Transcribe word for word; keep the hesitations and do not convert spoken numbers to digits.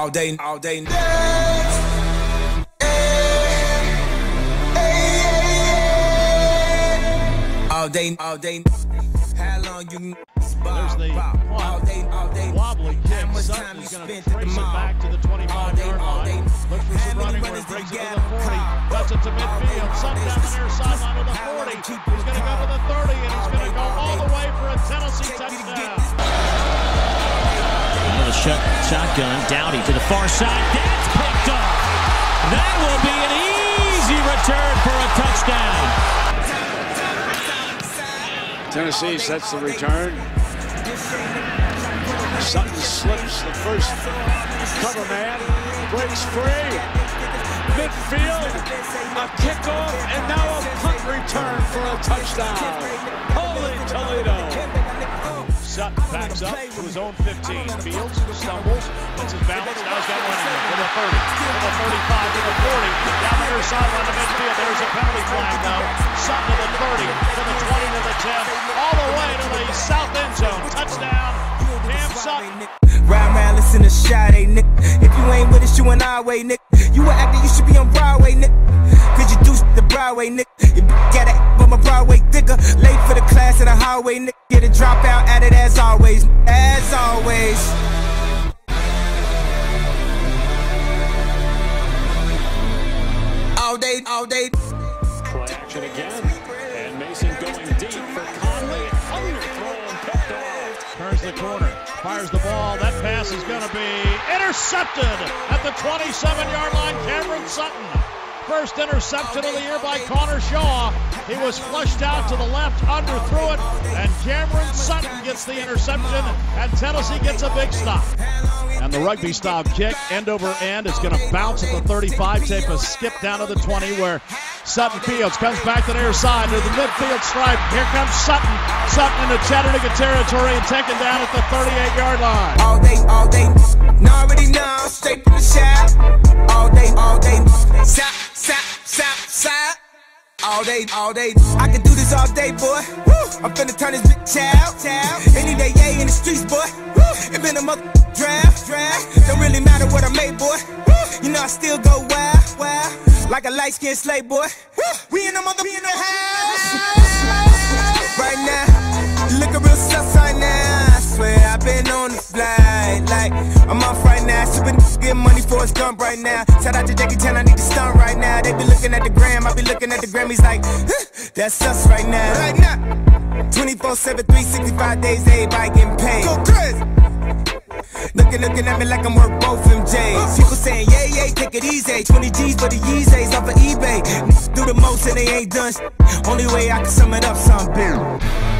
all day, all day. All day, all day. How long you can There's the all day, all day. wobbly kick. How much Sutton time you is going to spent at the trace it mall? back to the twenty-five yard line. Looks for some running where he breaks it to the forty. Cuts it to midfield. Sutton down the near sideline to the forty. He's going to go to the thirty, and he's going to go all the way for a Tennessee touchdown. Another shot, shotgun. Dowdy to the far side. That's picked up. That will be an easy return for a touchdown. Tennessee sets the return. Sutton slips the first cover man, breaks free. Midfield, a kickoff, and now a punt return for a touchdown. Holy Toledo. Sutton backs up to his own fifteen. Fields stumbles, gets his balance. Now he's got one in to the thirty, to the thirty-five, to the forty. Down the near sideline to midfield. There's a penalty flag though. Sutton to the thirty, to the twenty, to the ten, all the way to the south end zone. Touchdown, Cam Sutton. Ride around, listen to Sade, Nick. If you ain't with us, you an our way, Nick. You an actor, you should be on Broadway, Nick. Cause you do the Broadway, Nick. You got it, but my Broadway thicker. Late for the class in the hallway, Nick. Get a dropout at it as always, as always. All day, all day. Play action again. And Mason going deep for Conley. Underthrown, picked off. Turns the corner, fires the ball. That pass is going to be intercepted at the twenty-seven yard line. Cameron Sutton. First interception of the year by Connor Shaw. He was flushed out to the left, underthrew it, and Cameron Sutton gets the interception, and Tennessee gets a big stop. And the rugby-style kick, end over end, is going to bounce at the thirty-five, take a skip down to the twenty, where Sutton Fields comes back to the near side to the midfield stripe. Here comes Sutton. Sutton into Chattanooga territory and taken down at the thirty-eight yard line. All day, all day. Now already know, straight from the shop. All day, all day. Sap, sap, sap, sap. All day, all day. I can do this all day, boy. Woo. I'm finna turn this bitch out. Any day, yeah, in the streets, boy. Woo. It been a mother draft, draft. Don't really matter what I made, boy. Woo. You know I still go wild, wild. Like a light-skinned slave, boy. Woo. We in the mother in the house. Right now, you looking real sus right now. I swear I've been on the flight. Like, I'm off right now. Sipping, getting money for his gun right now. Shout out to Jackie Chan, I need to stunt right now. They be looking at the gram, I be looking at the Grammys like, huh, that's us right now. Right now, twenty-four seven, three sixty-five days, everybody getting paid. Go crazy. Looking, looking at me like I'm worth both them J's. People saying, yeah, yeah, take it easy. twenty G's for the Yeezys off of eBay. Do the most and they ain't done. Only way I can sum it up, something big.